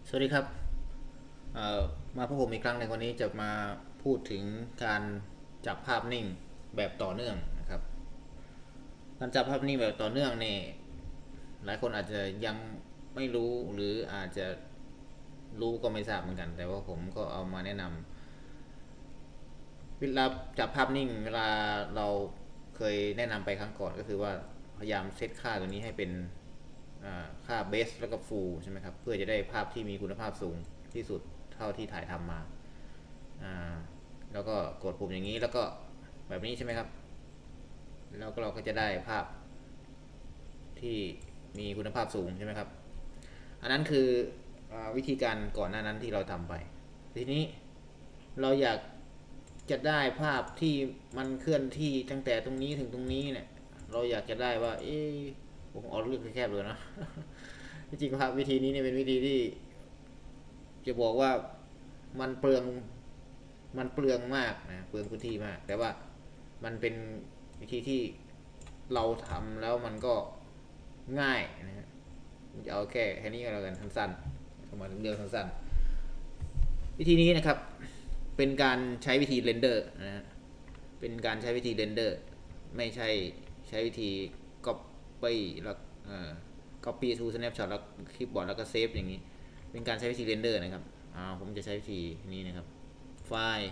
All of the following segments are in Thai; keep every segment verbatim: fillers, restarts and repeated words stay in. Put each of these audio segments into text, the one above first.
สวัสดีครับมาพบผมอีกครั้งในวันนี้จะมาพูดถึงการจับภาพนิ่งแบบต่อเนื่องนะครับการจับภาพนิ่งแบบต่อเนื่องนี่หลายคนอาจจะยังไม่รู้หรืออาจจะรู้ก็ไม่ทราบเหมือนกันแต่ว่าผมก็เอามาแนะนำเวลาจับภาพนิ่งเวลาเราเคยแนะนำไปครั้งก่อนก็คือว่าพยายามเซตค่าตัวนี้ให้เป็นค่าเบสแล้วก็ฟูลใช่ไหมครับเพื่อจะได้ภาพที่มีคุณภาพสูงที่สุดเท่าที่ถ่ายทำมาแล้วก็กดปุ่มอย่างนี้แล้วก็แบบนี้ใช่ไหมครับแล้วก็เราก็จะได้ภาพที่มีคุณภาพสูงใช่ไหมครับอันนั้นคืออวิธีการก่อนหน้านั้นที่เราทำไปทีนี้เราอยากจะได้ภาพที่มันเคลื่อนที่ตั้งแต่ตรงนี้ถึงตรงนี้เนี่ยเราอยากจะได้ว่าเอ๊ะผมเอาเรื่องแคบๆเลยนะจริงๆภาพวิธีนี้เนี่ยเป็นวิธีที่จะบอกว่ามันเปลืองมันเปลืองมากนะเปลืองพื้นที่มากแต่ว่ามันเป็นวิธีที่เราทำแล้วมันก็ง่ายนะฮะจะเอาแค่แค่นี้ก็แล้วกันสั้นๆเข้ามาถึงเรื่องสั้นๆวิธีนี้นะครับเป็นการใช้วิธีเรนเดอร์นะฮะเป็นการใช้วิธีเรนเดอร์ไม่ใช่ใช้วิธี copy แล้ว copy to snapshot แล้วคลิปบอร์ดแล้วก็เซฟอย่างนี้เป็นการใช้วิธีเรนเดอร์นะครับอ่าผมจะใช้วิธีนี้นะครับไฟล์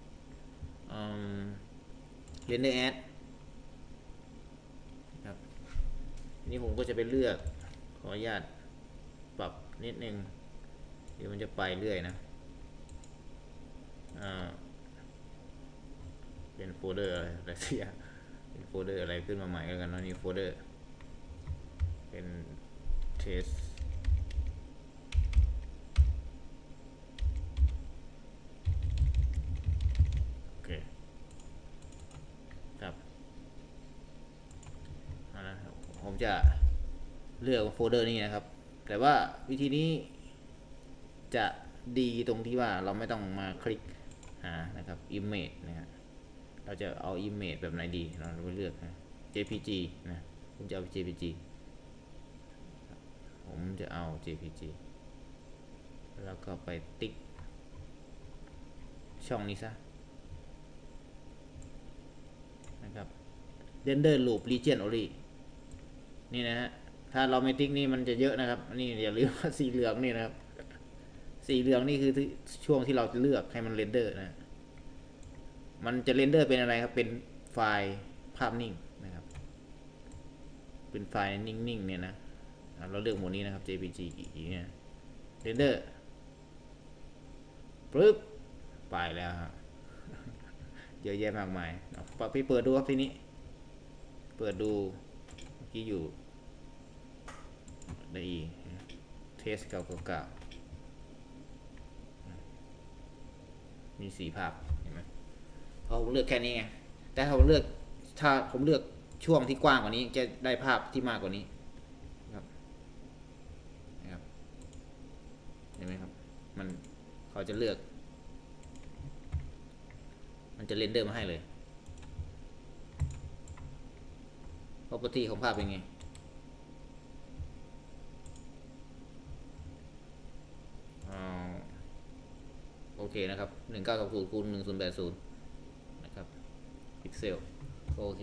เรนเดอร์แอดครับนี่ผมก็จะไปเลือกขออนุญาตปรับนิดนึงเดี๋ยวมันจะไปเรื่อยนะอ่าเป็นโฟลเดอร์อะไรเสียเป็นโฟลเดอร์อะไรขึ้นมาใหม่แล้วกันเนาะนี่โฟลเดอร์เป็นเทสโอเคครับผมจะเลือกโฟลเดอร์นี้นะครับแต่ว่าวิธีนี้จะดีตรงที่ว่าเราไม่ต้องมาคลิกหานะครับ image นะครับเราจะเอา image แบบไหนดีเราไปเลือกนะ เจ พี จี นะผมจะเอา เจ พี จี ผมจะเอา เจ พี จี แล้วก็ไปติ๊กช่องนี้ซะนะครับ render loop region only นี่นะฮะถ้าเราไม่ติ๊กนี่มันจะเยอะนะครับนี่อย่าลืมว่าสีเหลืองนี่นะครับสีเหลืองนี่คือช่วงที่เราจะเลือกให้มันเรนเดอร์นะมันจะเรนเดอร์เป็นอะไรครับเป็นไฟล์ภาพนิ่งนะครับเป็นไฟล์นิ่งๆเนี่ยนะเราเลือกโหมดนี้นะครับ เจ พี จี เนี่ยเรนเดอร์ปึ๊บไปแล้วครับเยอะแยะมากมายไปเปิดดูครับทีนี้เปิดดูเมื่อกี้อยู่ในเทสเก้าเก้าเก้ามีสี่ภาพเห็นไหมเพราะผมเลือกแค่นี้ไงแต่ถ้าผมเลือกถ้าผมเลือกช่วงที่กว้างกว่านี้จะได้ภาพที่มากกว่านี้ครับนะครับเห็นไหมครับมันเขาจะเลือกมันจะเรนเดอร์มาให้เลย property ของภาพเป็นไงโอเคนะครับหนึ่งเก้าสองศูนย์คูณหนึ่งศูนย์แปดศูนย์นะครับพิกเซลโอเค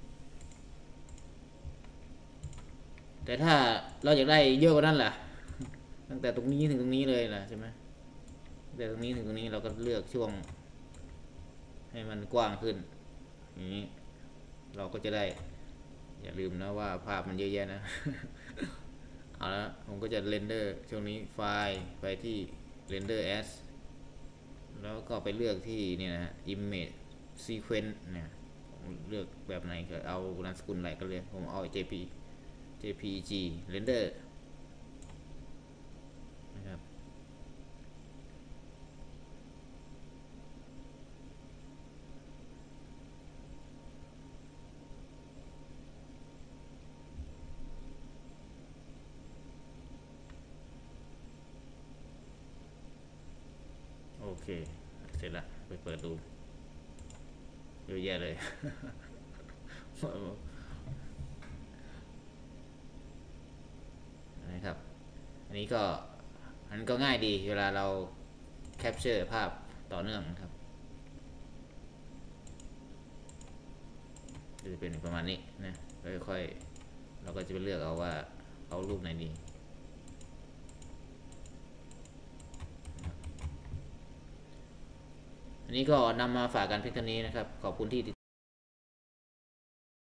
แต่ถ้าเราอยากได้เยอะกว่านั้นล่ะตั้งแต่ตรงนี้ถึงตรงนี้เลยล่ะใช่ไหมตั้งแต่ตรงนี้ถึงตรงนี้เราก็เลือกช่วงให้มันกว้างขึ้นอย่างนี้เราก็จะได้อย่าลืมนะว่าภาพมันเยอะแยะนะเอาละผมก็จะเรนเดอร์ช่วงนี้ไฟล์ไปที่ render as แล้วก็ไปเลือกที่เนี่ยนะ image sequence เนี่ยเลือกแบบไหนก็เอานามสกุลอะไรก็เลยผมเอา jp jpg render นะครับโอเคเสร็จละไปเปิดดูเยอะแยะเลยนะครับอันนี้ก็มันก็ง่ายดีเวลาเราแคปเจอร์ภาพต่อเนื่องนะครับจะเป็นประมาณนี้นะค่อยๆเราก็จะไปเลือกเอาว่าเอารูปไหนดีอันนี้ก็นำมาฝากกันเพียงเท่านี้นะครับขอบคุณที่